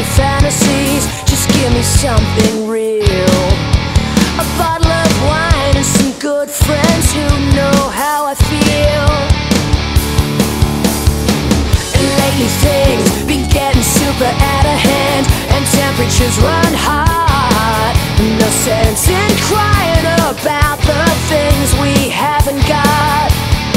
fantasies. Just give me something real. A bottle of wine and some good friends who know how I feel. And lately things been getting super out of hand, and temperatures run hot. No sense in crying about the things we haven't got.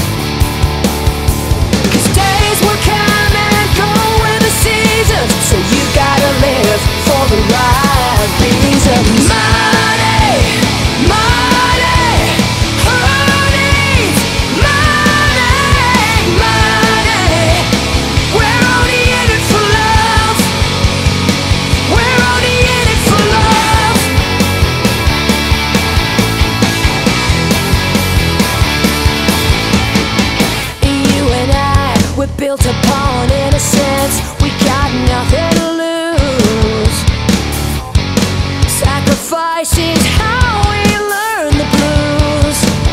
'Cause days will come and go with the seasons, so you gotta live for the right reason. Money, money, who needs money, money? We're only in it for love. We're only in it for love. You and I, we're built upon innocence. We got nothing to lose. Sacrificing's how we learn the blues.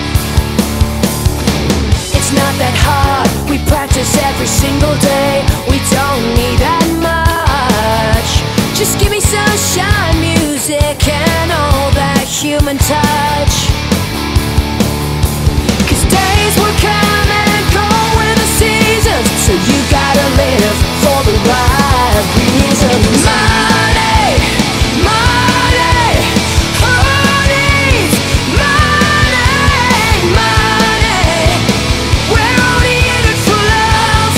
It's not that hard, we practice every single day. We don't need that much. Just give me sunshine, music, and all that human touch. 'Cause days will come and go with the seasons, so you gotta live for the right reason. Money, money, who needs money, money? We're only in it for love.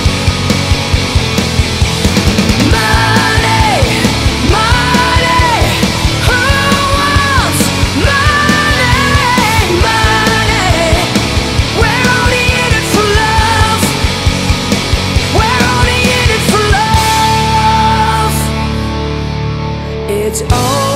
Money, money, who wants money, money? We're only in it for love. We're only in it for love. It's all